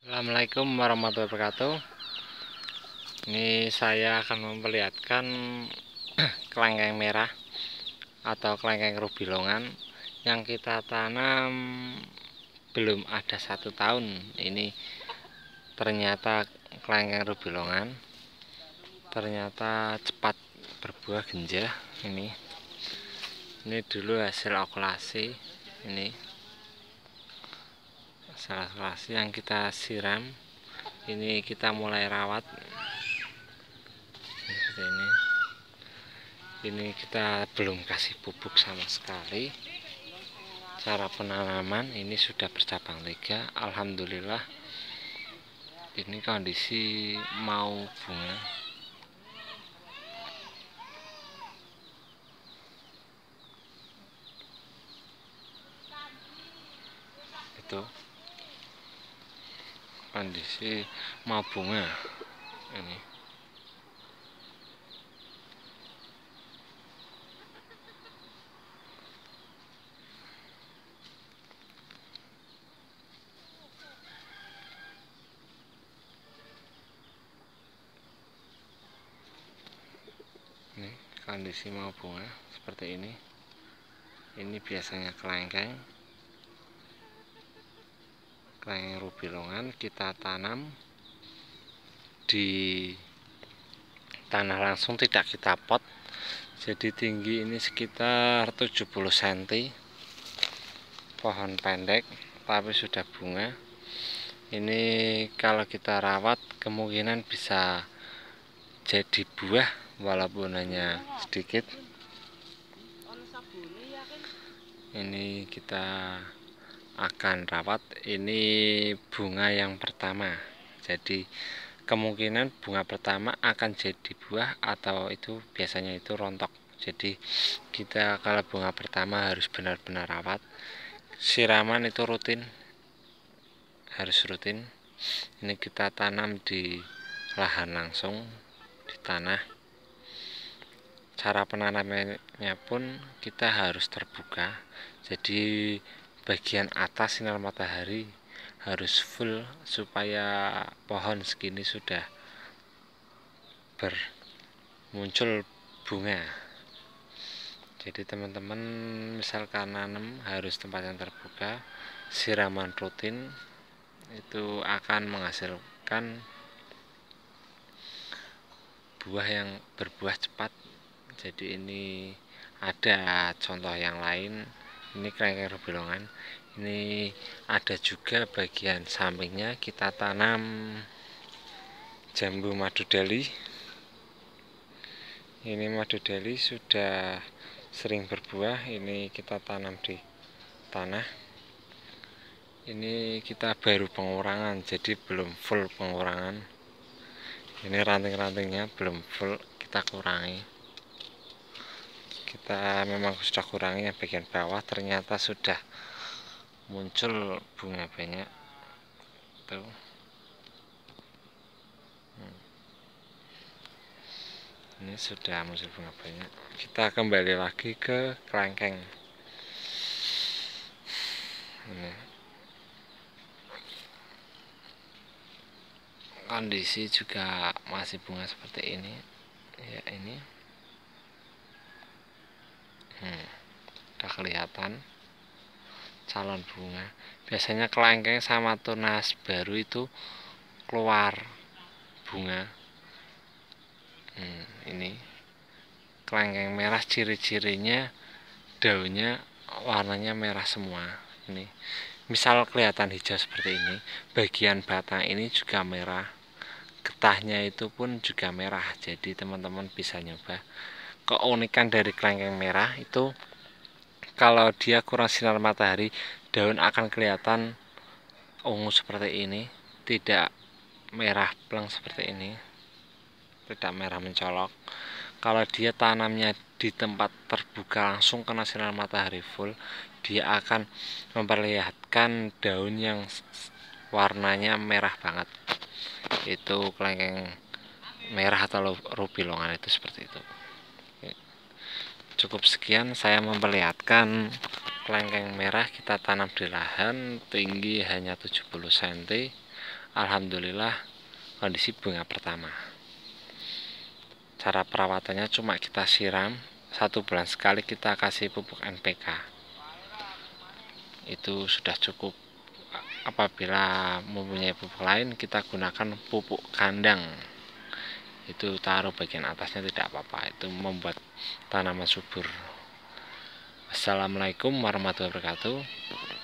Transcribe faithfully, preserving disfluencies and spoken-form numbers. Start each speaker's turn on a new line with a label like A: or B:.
A: Assalamualaikum warahmatullahi wabarakatuh. Ini saya akan memperlihatkan kelengkeng merah atau kelengkeng rubilongan yang kita tanam belum ada satu tahun. Ini ternyata kelengkeng rubilongan ternyata cepat berbuah genjah. Ini ini dulu hasil okulasi. Ini salah-salah yang kita siram. Ini kita mulai rawat seperti ini. Ini kita belum kasih pupuk sama sekali. Cara penanaman ini sudah bercabang tiga. Alhamdulillah. Ini kondisi mau bunga. Itu kondisi mau bunga ini. Ini kondisi mau bunga seperti ini. Ini biasanya kelengkeng kelengkeng rubilongan kita tanam di tanah langsung, tidak kita pot. Jadi tinggi ini sekitar tujuh puluh sentimeter. Pohon pendek tapi sudah bunga. Ini kalau kita rawat kemungkinan bisa jadi buah walaupun hanya sedikit. Ini kita akan rawat. Ini bunga yang pertama. Jadi kemungkinan bunga pertama akan jadi buah atau itu biasanya itu rontok. Jadi kita kalau bunga pertama harus benar-benar rawat. Siraman itu rutin, harus rutin. Ini kita tanam di lahan langsung, di tanah. Cara penanamannya pun kita harus terbuka. Jadi bagian atas sinar matahari harus full supaya pohon segini sudah bermuncul bunga. Jadi teman-teman misalkan nanam harus tempat yang terbuka, siraman rutin, itu akan menghasilkan buah yang berbuah cepat. Jadi ini ada contoh yang lain. Ini kelengkeng rubilongan. Ini ada juga bagian sampingnya kita tanam jambu madu Delhi. Ini madu Delhi sudah sering berbuah. Ini kita tanam di tanah. Ini kita baru pengurangan, jadi belum full pengurangan. Ini ranting-rantingnya belum full, kita kurangi. Kita memang sudah kurangi yang bagian bawah, ternyata sudah muncul bunga banyak. Tuh. Hmm. Ini sudah muncul bunga banyak. Kita kembali lagi ke kelengkeng. Ini kondisi juga masih bunga seperti ini. Ya ini. Hmm, udah kelihatan calon bunga. Biasanya kelengkeng sama tunas baru itu keluar bunga. Hmm, ini kelengkeng merah, ciri-cirinya daunnya warnanya merah semua. Ini misal kelihatan hijau seperti ini, bagian batang ini juga merah, getahnya itu pun juga merah. Jadi teman-teman bisa nyoba. Keunikan dari kelengkeng merah itu kalau dia kurang sinar matahari, daun akan kelihatan ungu seperti ini, tidak merah pleng seperti ini, tidak merah mencolok. Kalau dia tanamnya di tempat terbuka langsung kena sinar matahari full, dia akan memperlihatkan daun yang warnanya merah banget. Itu kelengkeng merah atau rubilongan itu seperti itu. Cukup sekian saya memperlihatkan kelengkeng merah kita tanam di lahan tinggi hanya tujuh puluh sentimeter. Alhamdulillah kondisi bunga pertama. Cara perawatannya cuma kita siram satu bulan sekali, kita kasih pupuk N P K, itu sudah cukup. Apabila mempunyai pupuk lain, kita gunakan pupuk kandang, itu taruh bagian atasnya tidak apa-apa, itu membuat tanaman subur. Assalamualaikum warahmatullahi wabarakatuh.